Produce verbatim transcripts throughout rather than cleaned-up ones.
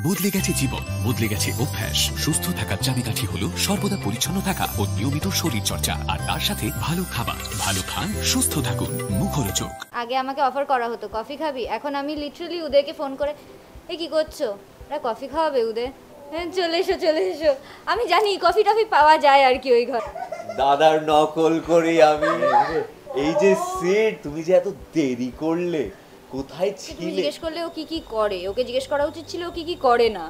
বদলে গেছে জীবন, বদলে গেছে অভ্যাস। সুস্থ থাকার চাবিকাঠি হলো সর্বদা পরিচ্ছন্ন থাকা ও নিয়মিত শরীর চর্চা, আর তার সাথে ভালো খাবার। ভালো খান, সুস্থ থাকুন, মুখরোচক। আগে আমাকে অফার করা হতো কফি খাবি, এখন আমি লিটারালি উদয়কে ফোন করে এ কি করছো, ওরা কফি খাওয়াবে উদয়, হ্যাঁ চলে এসো চলে এসো। আমি জানি কফি টফি পাওয়া যায় আর কি ওই ঘর। দাদার নকল করি আমি। এই যে সিট, তুমি যে এত দেরি করলে, কোথায় ছিলে? জিজ্ঞেস করলে ও কি কি করে, ওকে জিজ্ঞেস করা উচিত ছিল ও কি কি করে না।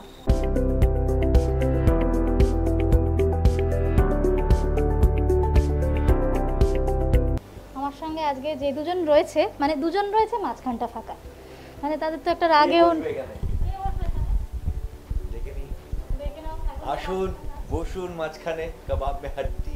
আমার সঙ্গে আজকে যে দুজন রয়েছে, মানে দুজন রয়েছে মাঝখানটা ফাঁকা, মানে তাদের তো একটা রাগেও। আসুন বসুন মাঝখানে, কাবাব মে হাড্ডি।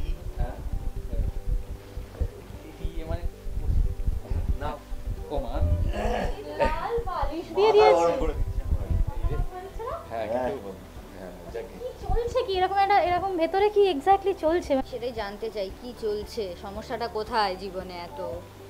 না ও মা লাল পালিশ দিয়ে দিয়েছে। হ্যাঁ কিন্তু হ্যাঁ যাকে চলছে কি এরকম একটা, এরকম ভেতরে কি এক্স্যাক্টলি চলছে সেটাই জানতে চাই, কি চলছে, সমস্যাটা কোথায় জীবনে এত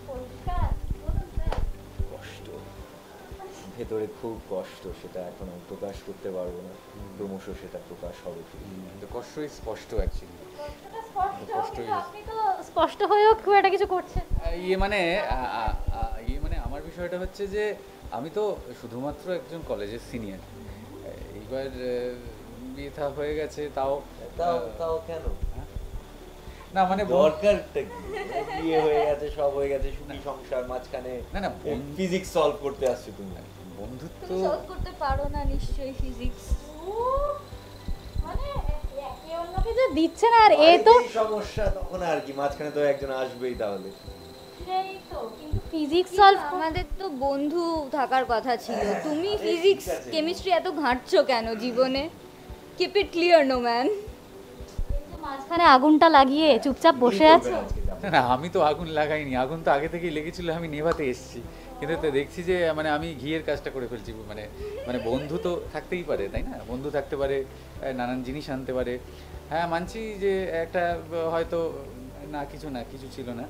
কষ্ট, ভেতরে খুব কষ্ট, সেটা এখন আমি প্রকাশ করতে পারবো না, ক্রমশ সেটা প্রকাশ হবে। কিন্তু কষ্টই স্পষ্ট অ্যাকচুয়ালি, আপনি তো স্পষ্ট হয়েও খুব একটা কিছু করছেন। ইয়ে মানে ইয়ে মানে আমার বিষয়টা হচ্ছে যে আমি তো শুধুমাত্র একজন কলেজের সিনিয়র, এইবার বিয়ে থা হয়ে গেছে, তাও তাও তাও কেন না, মানে দরকারটা কি? বিয়ে হয়ে গেছে, সব হয়ে গেছে, সুখী সংসার, মাঝখানে না না ফিজিক্স সলভ করতে আসছো তুমি। বন্ধুত্ব সলভ করতে পারো না নিশ্চয়ই ফিজিক্স, মানে একে অন্যকে যে দিচ্ছে না, আর এ তো সমস্যা, তখন আর কি মাঝখানে তো একজন আসবেই তাহলে। সেই তো, কিন্তু ফিজিক্স সলভ আমাদের তো বন্ধু থাকার কথা ছিল, তুমি ফিজিক্স কেমিস্ট্রি এত ঘাঁটছো কেন জীবনে? Keep it clear no man. মাঝখানে আগুনটা লাগিয়ে চুপচাপ বসে আছো। না আমি তো আগুন লাগাইনি, আগুন তো আগে থেকেই লেগেছিল, আমি নেভাতে এসেছি, কিন্তু তো দেখছি যে মানে আমি ঘিয়ের কাজটা করে ফেলছি। মানে মানে বন্ধু তো থাকতেই পারে, তাই না? বন্ধু থাকতে পারে, নানান জিনিস আনতে পারে। হ্যাঁ মানছি যে একটা হয়তো না কিছু না কিছু ছিল না,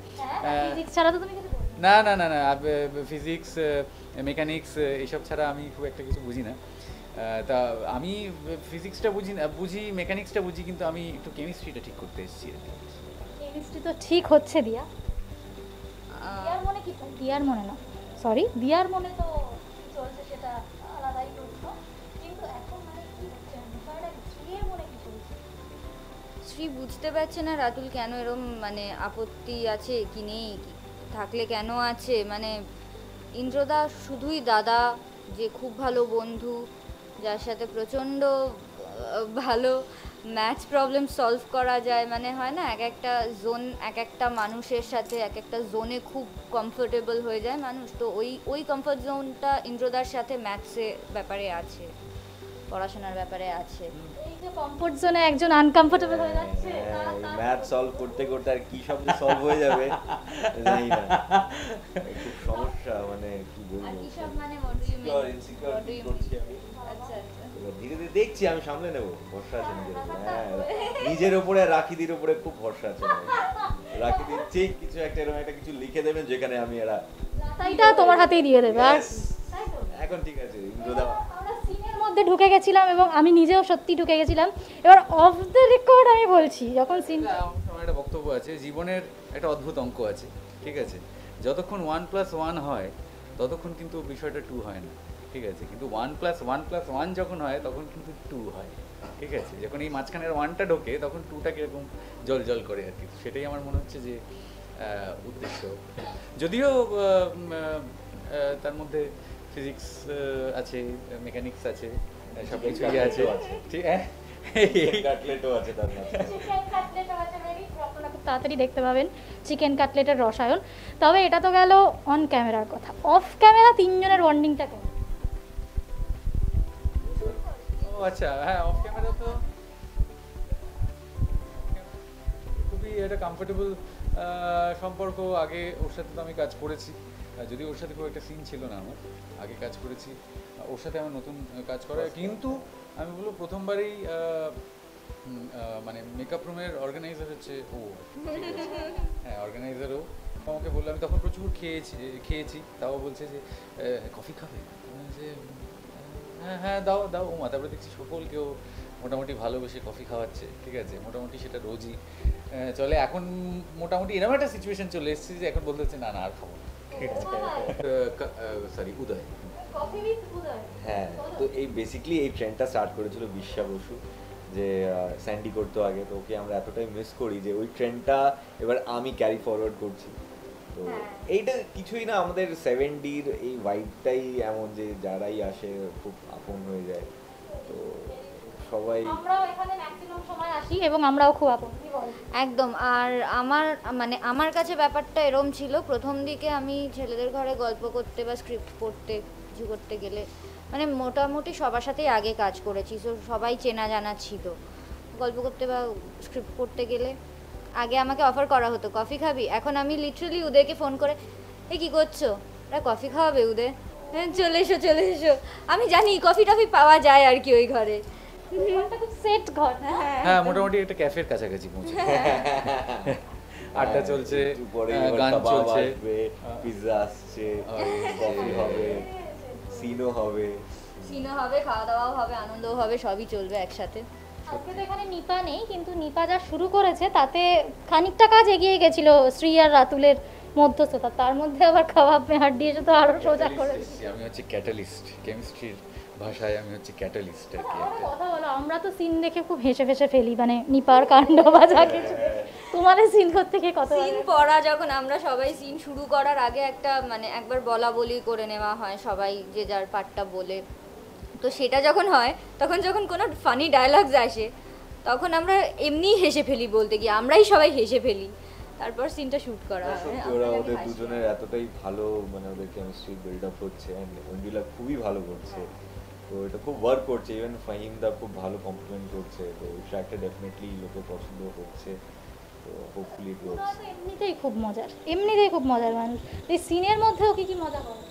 না না না না ফিজিক্স মেকানিক্স এইসব ছাড়া আমি খুব একটা কিছু বুঝি না। তা আমি ফিজিক্সটা বুঝি না, বুঝি মেকানিক্সটা বুঝি, কিন্তু আমি একটু কেমিস্ট্রিটা ঠিক করতে এসেছি। কেমিস্ট্রি তো ঠিক হচ্ছে দিয়া, দিয়ার মনে কি, দিয়ার মনে না সরি দিয়ার মনে তো চলছে সেটা আলাদাই প্রশ্ন, কিন্তু এখন মানে কি হচ্ছে শ্রীর মনে কি চলছে? শ্রী বুঝতে পারছে না রাতুল কেন এরকম, মানে আপত্তি আছে কি নেই, থাকলে কেন আছে। মানে ইন্দ্রদা শুধুই দাদা, যে খুব ভালো বন্ধু, যার সাথে প্রচণ্ড ভালো ম্যাথস প্রবলেম সলভ করা যায়, মানে হয় না এক একটা জোন, এক একটা মানুষের সাথে এক একটা জোনে খুব কমফোর্টেবল হয়ে যায় মানুষ, তো ওই ওই কমফোর্ট জোনটা ইন্দ্রদার সাথে ম্যাথসের ব্যাপারে আছে, পড়াশোনার ব্যাপারে আছে। এই যে কমফোর্ট জোনে একজন আনকমফোর্টেবল হয়ে যাচ্ছে, ম্যাথ সলভ করতে করতে আর কি সব যে সলভ হয়ে যাবে জানি না, খুব সমস্যা। মানে কি বলবো, আর কি সব মানে what do you mean? Insecure করছি আমি। আচ্ছা আচ্ছা, ধীরে ধীরে দেখছি, আমি সামলে নেব, ভরসা আছে নিজের উপরে। হ্যাঁ নিজের উপরে, রাখিদির উপরে খুব ভরসা আছে। রাখিদি ঠিক কিছু একটা এরকম একটা কিছু লিখে দেবেন যেখানে আমি এরা তাইটা তোমার হাতেই দিয়ে দেবে। আর এখন ঠিক আছে ইন্দ্রদা, আমরা সিনের মধ্যে ঢুকে গেছিলাম এবং আমি নিজেও সত্যি ঢুকে গেছিলাম। এবার অফ দ্য রেকর্ড আমি বলছি, যখন সিন আমার একটা বক্তব্য আছে, জীবনের একটা অদ্ভুত অঙ্ক আছে, ঠিক আছে? যতক্ষণ ওয়ান প্লাস ওয়ান হয় ততক্ষণ কিন্তু বিষয়টা টু হয় না, ঠিক আছে? কিন্তু one plus one plus one যখন হয় তখন কিন্তু টু হয়, ঠিক আছে? যখন এই মাঝখানের ওয়ানটা ঢোকে তখন টুটা কীরকম জল জল করে আর কি, সেটাই আমার মনে হচ্ছে যে উদ্দেশ্য। যদিও তার মধ্যে ফিজিক্স আছে, মেকানিক্স আছে, সব কিছুই আছে, ঠিক আছে? কাটলেটও আছে তার মধ্যে, চিকেন কাটলেটও আছে, ভেরি আপনারা খুব তাড়াতাড়ি দেখতে পাবেন চিকেন কাটলেটের রসায়ন। তবে এটা তো গেল অন ক্যামেরার কথা, অফ ক্যামেরা তিনজনের বন্ডিংটা কেমন? ও আচ্ছা, হ্যাঁ অফ ক্যামেরা তো খুবই একটা কমফোর্টেবল সম্পর্ক। আগে ওর সাথে তো আমি কাজ করেছি, যদি ওর সাথে খুব একটা সিন ছিল না আমার, আগে কাজ করেছি ওর সাথে আমার নতুন কাজ করা, কিন্তু আমি বলবো প্রথমবারই মানে মেকআপ রুমের অর্গানাইজার হচ্ছে ও, হ্যাঁ অর্গানাইজারও আমাকে বললো, আমি তখন প্রচুর খেয়েছি খেয়েছি তাও বলছে যে কফি খাবে, যে হ্যাঁ হ্যাঁ দাও দাও ও তারপরে দেখছি সকলকেও মোটামুটি ভালোবেসে কফি খাওয়াচ্ছে, ঠিক আছে, মোটামুটি সেটা রোজই চলে। এখন মোটামুটি এরকম একটা সিচুয়েশন চলে এসেছে যে এখন বলতে হচ্ছে না না আর খাবো না, ঠিক আছে। সরি উদয়, হ্যাঁ, তো এই বেসিক্যালি এই ট্রেন্ডটা স্টার্ট করেছিল বিশ্বা বসু, যে স্যান্ডি করতো আগে, তো ওকে আমরা এতটাই মিস করি যে ওই ট্রেন্ডটা এবার আমি ক্যারি ফরওয়ার্ড করছি। তো এইটা কিছুই না, আমাদের সেভেন্টির এই ভাইবটাই এমন যে যারাই আসে খুব আপন হয়ে যায়। তো সবাই আমরাও এখানে ম্যাক্সিমাম সময় আসি এবং আমরাও খুব আপন। একদম। আর আমার মানে আমার কাছে ব্যাপারটা এরম ছিল, প্রথম দিকে আমি ছেলেদের ঘরে গল্প করতে বা স্ক্রিপ্ট পড়তে কিছু করতে গেলে মানে মোটামুটি সবার সাথেই আগে কাজ করেছি, তো সবাই চেনা জানা ছিল। গল্প করতে বা স্ক্রিপ্ট পড়তে গেলে আগে আমাকে অফার করা হতো কফি খাবি, এখন আমি লিটারালি উদয়কে ফোন করে এ কী করছো, ওরা কফি খাওয়াবে উদয়, হ্যাঁ চলে এসো চলে এসো। আমি জানি কফি টফি পাওয়া যায় আর কি ওই ঘরে, সেট ঘর। হ্যাঁ মোটামুটি একটা ক্যাফের কাছাকাছি পৌঁছে, আড্ডা চলছে, গান চলছে, পিৎজা আসছে, কফি হবে, সিনও হবে, সিনও হবে, খাওয়া দাওয়াও হবে, আনন্দও হবে, সবই চলবে একসাথে। আজকে তো এখানে নিপা নেই, কিন্তু নিপা যা শুরু করেছে তাতে খানিকটা কাজ এগিয়ে গেছিল শ্রী আর রাতুলের মধ্যস্থতা, তার মধ্যে আবার কাবাব মে হাড্ডি এসে তো আরো সোজা করে দিয়েছে। আমি হচ্ছে ক্যাটালিস্ট, কেমিস্ট্রির ভাষায় আমি হচ্ছে ক্যাটালিস্ট আর কি। কথা বলো, আমরা তো সিন দেখে খুব হেসে ফেসে ফেলি, মানে নিপার কাণ্ড বা যা কিছু। তোমাদের সিন করতে গিয়ে কত সিন পড়া, যখন আমরা সবাই সিন শুরু করার আগে একটা মানে একবার বলা বলি করে নেওয়া হয়, সবাই যে যার পার্টটা বলে, তো সেটা যখন হয় তখন যখন কোনো ফানি ডায়লগস আসে তখন আমরা এমনিই হেসে ফেলি, বলতে গিয়ে আমরাই সবাই হেসে ফেলি, তারপর সিনটা শুট করা হয়। ওরা ওদের দুজনের এতটাই ভালো, মানে ওদের কেমিস্ট্রি বিল্ড আপ হচ্ছে, এন্ড মঞ্জুলা খুবই ভালো করছে, তো এটা খুব ওয়ার্ক করছে। ইভেন ফাহিম দা খুব ভালো কমপ্লিমেন্ট করছে, তো এই ট্র্যাকটা ডেফিনেটলি লোকে পছন্দ হচ্ছে, তো হোপফুলি ইট ওয়ার্কস। এমনিতেই খুব মজার, এমনিতেই খুব মজার মানুষ। এই সিনের মধ্যেও কি কি মজা করে?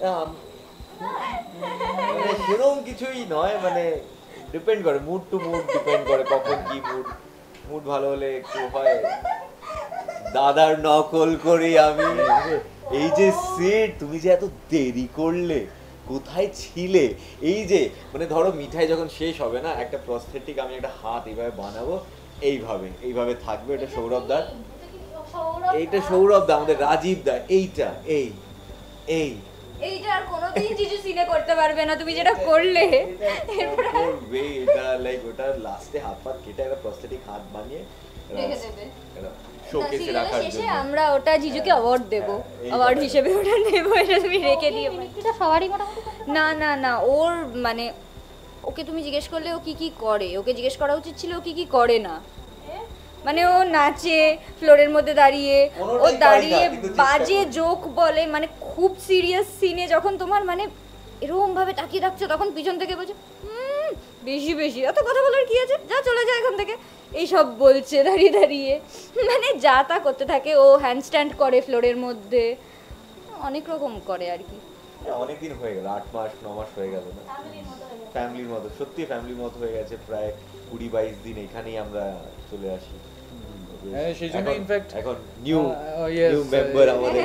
মানে সেরকম কিছুই নয়, মানে ডিপেন্ড করে, মুড টু মুড ডিপেন্ড করে, কখন কি মুড। মুড ভালো হলে একটু হয় দাদার নকল করি আমি, এই যে সেট তুমি যে এত দেরি করলে, কোথায় ছিলে, এই যে মানে ধরো মিঠাই যখন শেষ হবে না, একটা প্রস্থেটিক আমি একটা হাত এইভাবে বানাবো, এইভাবে এইভাবে থাকবে, এটা সৌরভ দা, এইটা সৌরভ দা, আমাদের রাজীব দা, এইটা এই এই এইটা আর কোনোদিন জিজু সিনে করতে পারবে না, তুমি যেটা করলে করবে এটা, লাইক ওটা লাস্টে হাত পা কেটে একটা প্রস্থেটিক হাত বানিয়ে রেখে দেবে, শোকেসে রাখার জন্য আমরা ওটা জিজুকে অ্যাওয়ার্ড দেব, অ্যাওয়ার্ড হিসেবে ওটা নেব, এটা তুমি রেখে দিও। এটা সবারই মোটামুটি। না না না, ওর মানে ওকে তুমি জিজ্ঞেস করলে ও কি কি করে, ওকে জিজ্ঞেস করা উচিত ছিল ও কি কি করে না। মানে ও নাচে ফ্লোরের মধ্যে দাঁড়িয়ে, ও দাঁড়িয়ে বাজে জোক বলে, মানে খুব সিরিয়াস সিনে যখন তোমার মানে এরকম ভাবে তাকিয়ে থাকছো, তখন পিছন থেকে বলছে হুম বেশি বেশি এত কথা বলার কি আছে, যা চলে যায় এখান থেকে, এইসব বলছে দাঁড়িয়ে দাঁড়িয়ে, মানে যা তা করতে থাকে। ও হ্যান্ডস্ট্যান্ড করে ফ্লোরের মধ্যে, অনেক রকম করে আর কি। অনেকদিন হয়ে গেল, আট মাস ন মাস হয়ে গেল না, ফ্যামিলির মতো, সত্যি ফ্যামিলির মতো হয়ে গেছে। প্রায় কুড়ি বাইশ দিন এখানেই আমরা চলে আসি, সেই জন্য ইনফ্যাক্ট এখন নিউ নিউ মেম্বার আমাদের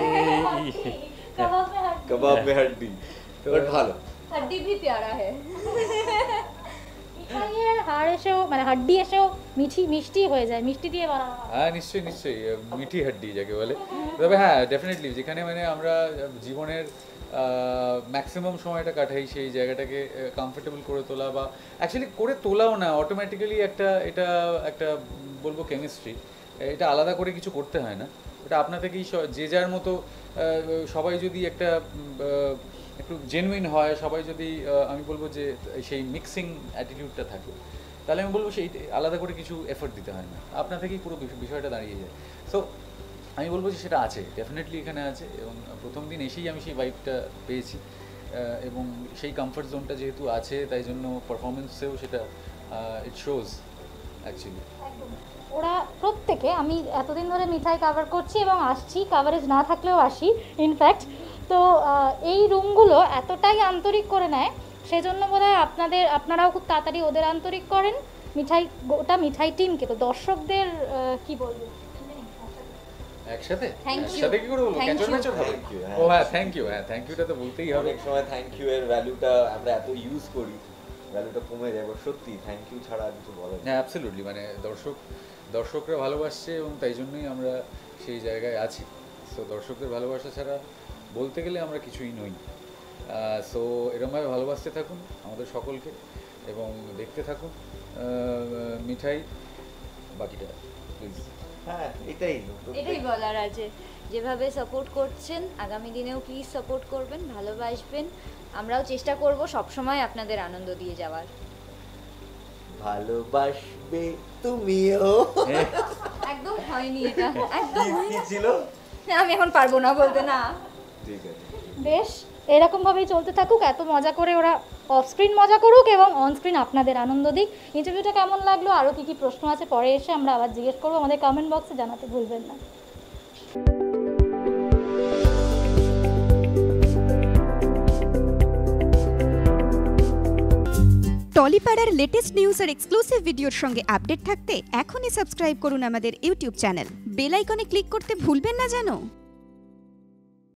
কাবাব মে হাড্ডি, বাট ভালো, হাড্ডি ভি প্যারা হ্যায়। মিঠাইয়ের হাড় এসেও মানে হাড্ডি এসেও মিঠি মিষ্টি হয়ে যায়, মিষ্টি দিয়ে বানানো হয়। হ্যাঁ নিশ্চয়ই নিশ্চয়ই, মিঠি হাড্ডি যাকে বলে। তবে হ্যাঁ ডেফিনেটলি যেখানে মানে আমরা জীবনের ম্যাক্সিমাম সময়টা কাটাই, সেই জায়গাটাকে কমফোর্টেবল করে তোলা, বা অ্যাকচুয়ালি করে তোলাও না, অটোমেটিক্যালি একটা এটা একটা বলবো কেমিস্ট্রি, এটা আলাদা করে কিছু করতে হয় না, এটা আপনা থেকেই যে যার মতো সবাই যদি একটা একটু জেনুইন হয়, সবাই যদি আমি বলবো যে সেই মিক্সিং অ্যাটিটিউডটা থাকে, তাহলে আমি বলবো সেই আলাদা করে কিছু এফোর্ট দিতে হয় না, আপনা থেকেই পুরো বিষয়টা দাঁড়িয়ে যায়। সো আমি বলবো যে সেটা আছে, ডেফিনেটলি এখানে আছে, এবং প্রথম দিন এসেই আমি সেই ভাইবটা পেয়েছি, এবং সেই কমফর্ট জোনটা যেহেতু আছে তাই জন্য পারফরমেন্সেও সেটা ইট শোজ অ্যাকচুয়ালি। ওরা প্রত্যেকে, আমি এতদিন ধরে মিঠাই কাভার করছি এবং আসছি, কাভারেজ না থাকলেও আসি ইনফ্যাক্ট, তো এই রুমগুলো এতটাই আন্তরিক করে নেয়, সেজন্য বোধহয় আপনাদের আপনারাও খুব তাড়াতাড়ি ওদের আন্তরিক করেন, মিঠাই গোটা মিঠাই টিমকে। তো দর্শকদের কি বলবো? একসাথে Thank you. একসাথে কি করে বলবো Thank ক্যাচর you. ম্যাচর হবে Thank you, হ্যাঁ। ও হ্যাঁ থ্যাংক ইউ হ্যাঁ থ্যাংক ইউটা তো বলতেই হবে অনেক সময় থ্যাংক ইউ এর ভ্যালুটা আমরা এত ইউজ করি ভ্যালুটা কমে যায় এবার সত্যি থ্যাংক ইউ ছাড়া আর কিছু বলার নেই। হ্যাঁ অ্যাবসলিউটলি মানে দর্শক দর্শকরা ভালোবাসছে এবং তাই জন্যই আমরা সেই জায়গায় আছি সো দর্শকদের ভালোবাসা ছাড়া বলতে গেলে আমরা কিছুই নই সো এরকমভাবে ভালোবাসতে থাকুন আমাদের সকলকে এবং দেখতে থাকুন আহ, মিঠাই বাকিটা প্লিজ হ্যাঁ এটাই এটাই বলার আছে যেভাবে সাপোর্ট করছেন আগামী দিনেও প্লিজ সাপোর্ট করবেন ভালোবাসবেন আমরাও চেষ্টা করব সব সময় আপনাদের আনন্দ দিয়ে যাওয়ার ভালোবাসবে তুমিও একদম হয়নি এটা একদম কি- হয়নি কি ছিল আমি এখন পারবো না বলতে না ঠিক আছে বেশ এরকমভাবেই চলতে থাকুক এত মজা করে ওরা অফ স্ক্রিন মজা করুক এবং অন স্ক্রিন আপনাদের আনন্দ দিক ইন্টারভিউটা কেমন লাগলো আরও কী কী প্রশ্ন আছে পরে এসে আমরা আবার জিজ্ঞেস করবো আমাদের কমেন্ট বক্সে জানাতে ভুলবেন না টলিপাড়ার লেটেস্ট নিউজ আর এক্সক্লুসিভ ভিডিওর সঙ্গে আপডেট থাকতে এখনই সাবস্ক্রাইব করুন আমাদের ইউটিউব চ্যানেল বেল আইকনে ক্লিক করতে ভুলবেন না জানো।